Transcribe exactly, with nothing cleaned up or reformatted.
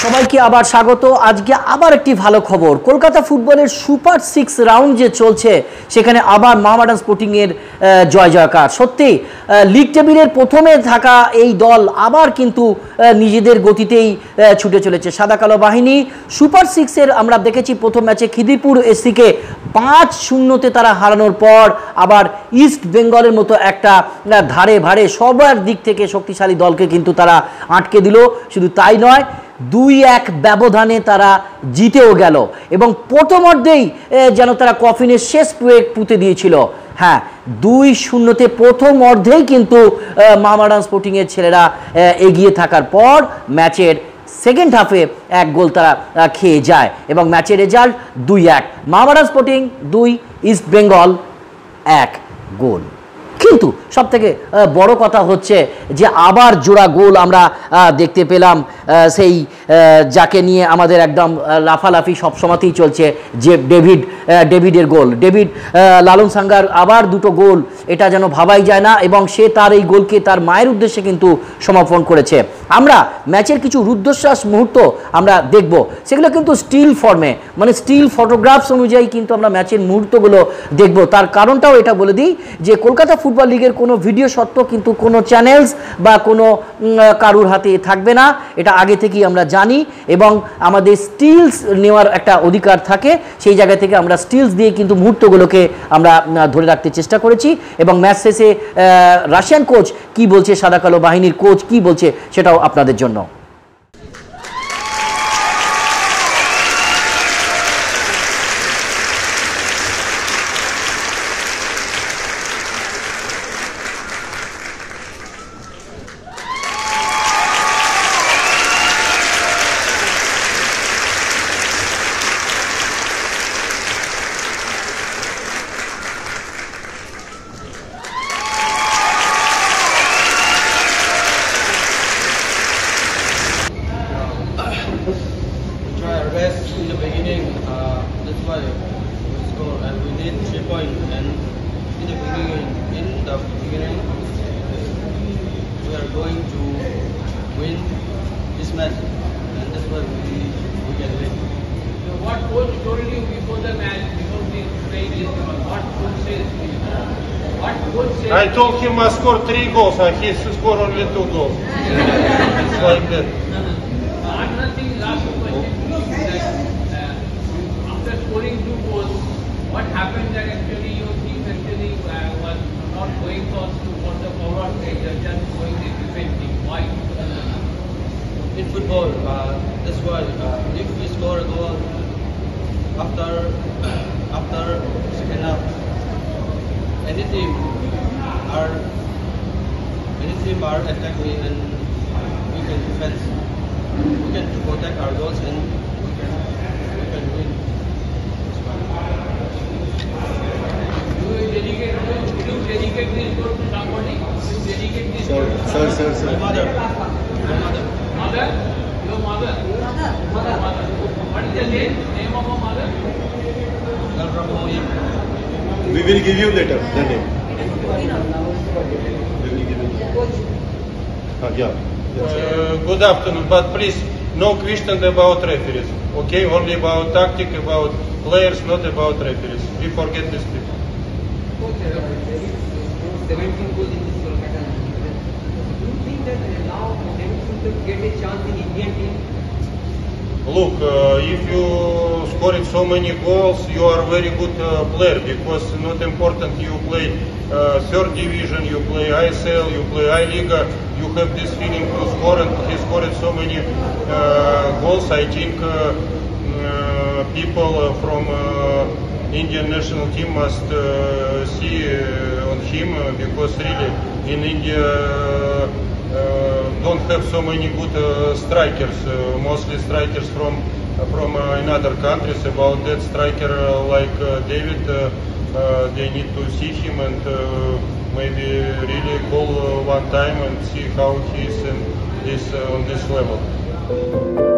সবাইকে আবার স্বাগত। আজকে আবার একটি ভালো খবর, কলকাতা ফুটবলের সুপার সিক্স রাউন্ড যে চলছে সেখানে আবার মোহামেডান স্পোর্টিংয়ের জয় জয়কার। সত্যি লিগ টেবিলের প্রথমে থাকা এই দল আবার কিন্তু নিজেদের গতিতেই ছুটে চলেছে। সাদা কালো বাহিনী সুপার সিক্সের আমরা দেখেছি প্রথম ম্যাচে খিদিরপুর এসসিকে পাঁচ শূন্যতে তারা হারানোর পর আবার ইস্ট বেঙ্গলের মতো একটা ধারে ভারে সবার দিক থেকে শক্তিশালী দলকে কিন্তু তারা আটকে দিল। শুধু তাই নয়, দুই এক ব্যবধানে তারা জিতেও গেল এবং প্রথমার্ধেই যেন তারা কফিনের শেষ প্রয়োগ পুঁতে দিয়েছিল। হ্যাঁ, দুই শূন্যতে প্রথম অর্ধেই কিন্তু মোহামেডান স্পোর্টিংয়ের ছেলেরা এগিয়ে থাকার পর ম্যাচের সেকেন্ড হাফে এক গোল তারা খেয়ে যায় এবং ম্যাচের রেজাল্ট দুই এক, মোহামেডান স্পোর্টিং দুই, ইস্ট বেঙ্গল এক গোল। কিন্তু সব থেকে বড় কথা হচ্ছে যে আবার জোড়া গোল আমরা দেখতে পেলাম, সেই যাকে নিয়ে আমাদের একদম লাফালাফি সবসময়তেই চলছে, যে ডেভিড ডেভিডের গোল। ডেভিড লালন সাঙ্গার আবার দুটো গোল, এটা যেন ভাবাই যায় না এবং সে তার এই গোলকে তার মায়ের উদ্দেশ্যে কিন্তু সমর্পণ করেছে। আমরা ম্যাচের কিছু রুদ্ধশ্বাস মুহূর্ত আমরা দেখব, সেগুলো কিন্তু স্টিল ফর্মে, মানে স্টিল ফটোগ্রাফস অনুযায়ী কিন্তু আমরা ম্যাচের মুহূর্তগুলো দেখব। তার কারণটাও এটা বলে দিই যে কলকাতা ফুটবল লিগের কোনো ভিডিও সত্ত্ব কিন্তু কোনো চ্যানেলস বা কোনো কারুর হাতে থাকবে না, এটা আগে থেকেই আমরা জানি এবং আমাদের স্টিলস নেওয়ার একটা অধিকার থাকে। সেই জায়গা থেকে আমরা স্টিলস দিয়ে কিন্তু মুহূর্তগুলোকে আমরা ধরে রাখতে চেষ্টা করেছি এবং ম্যাচ শেষে রাশিয়ান কোচ কি বলছে, সাদা কালো বাহিনীর কোচ কি বলছে, সেটাও আপনাদের জন্য। In the beginning, uh, that's why we score and we need three points. And in the beginning, in the beginning, we are going to win this match, and that's why we we can win. So what coach told you before the match, before we play this game? What coach says? What coach says? I told him I scored three goals, and he scored only two goals. It's like that. Uh, another thing, last question. After scoring two goals, what happened that actually your team actually uh, was not going for for the forward play, just going the defensive? Why? In football, uh, that's why uh, if we score a goal after after second half, any team are any team are attacking and we can defend, we can protect our goals and we can we can win. Do you dedicate? Do you dedicate this goal to somebody? Do you dedicate this Sir, goal to sir, sir, sir. My mother, my mother. Mother? Your mother? Mother. Mother. Mother. What is the name? Name of a mother? We will give you later the name. We will give you. Ah, yeah. Uh, good afternoon, but please no question about referees. Okay, only about tactic, about players, not about referees. We forget this people. seventeen goals in this Kolkata. Do you think that now they should get a chance in Indian team? Look, uh, if you scoring so many goals, you are very good uh, player, because not important you play uh, third division, you play I S L, you play I Liga, you have this feeling to score, and he scored so many uh, goals. I think uh, uh, people uh, from uh, Indian national team must uh, see uh, on him, uh, because really in India uh, don't have so many good uh, strikers, uh, mostly strikers from uh, from uh, another countries. About that striker uh, like uh, David, uh, uh, they need to see him and uh, maybe really call uh, one time and see how he is in this uh, on this level.